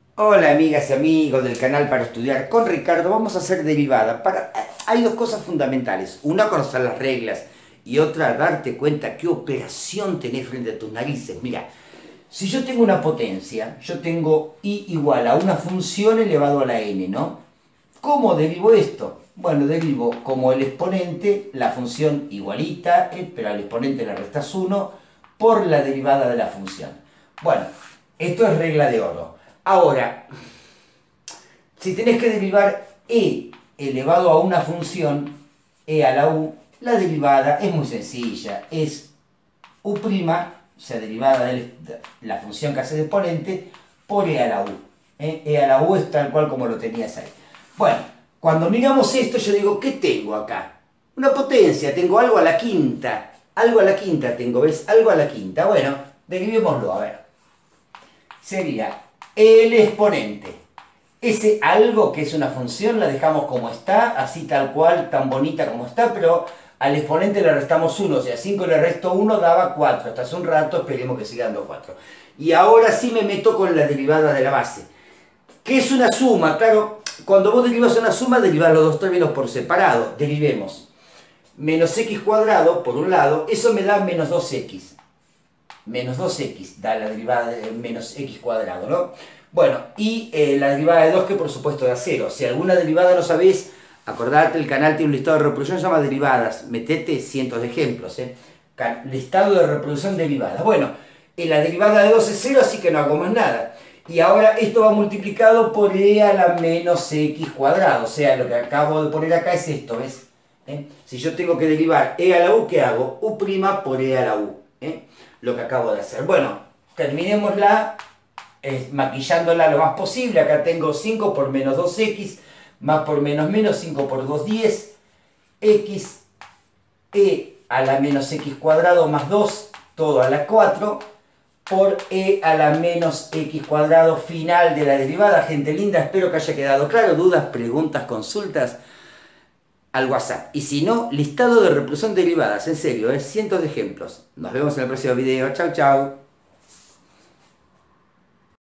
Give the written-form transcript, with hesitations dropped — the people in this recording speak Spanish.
Hola amigas y amigos del canal para estudiar con Ricardo, vamos a hacer derivada. Hay dos cosas fundamentales, una conocer las reglas y otra darte cuenta qué operación tenés frente a tus narices. Mira, si yo tengo una potencia, yo tengo i igual a una función elevado a la n, ¿no? ¿Cómo derivo esto? Bueno, derivo como el exponente, la función igualita, pero al exponente le restas 1 por la derivada de la función. Bueno, esto es regla de oro. Ahora, si tenés que derivar e elevado a una función, e a la u, la derivada es muy sencilla. Es u', o sea, derivada de la función que hace de exponente, por e a la u. E a la u es tal cual como lo tenías ahí. Bueno, cuando miramos esto, yo digo, ¿qué tengo acá? Una potencia, tengo algo a la quinta. Algo a la quinta tengo, ¿ves? Algo a la quinta. Bueno, derivémoslo, a ver. Sería el exponente. Ese algo que es una función la dejamos como está, así tal cual, tan bonita como está, pero al exponente le restamos 1, o sea, 5 le resto 1 daba 4. Hasta hace un rato esperemos que siga dando 4. Y ahora sí me meto con la derivada de la base. ¿Qué es una suma? Claro, cuando vos derivas una suma, derivás los dos términos por separado. Derivemos menos x cuadrado, por un lado, eso me da menos 2x. Menos 2x da la derivada de menos x cuadrado, ¿no? Bueno, y la derivada de 2 que por supuesto da 0. Si alguna derivada no sabés, acordate, el canal tiene un listado de reproducción que se llama derivadas. Metete cientos de ejemplos, ¿eh? Listado de reproducción derivadas. Bueno, la derivada de 2 es 0, así que no hago más nada. Y ahora esto va multiplicado por e a la menos x cuadrado. O sea, lo que acabo de poner acá es esto, ¿ves? Si yo tengo que derivar e a la u, ¿qué hago? U' por e a la u. Lo que acabo de hacer. Bueno, terminémosla maquillándola lo más posible. Acá tengo 5 por menos 2x, más por menos menos, 5 por 2, 10, x, e a la menos x cuadrado más 2, todo a la 4, por e a la menos x cuadrado final de la derivada. Gente linda, espero que haya quedado claro. Dudas, preguntas, consultas al WhatsApp. Y si no, listado de reproducción derivadas, en serio, cientos de ejemplos. Nos vemos en el próximo video. Chau, chau.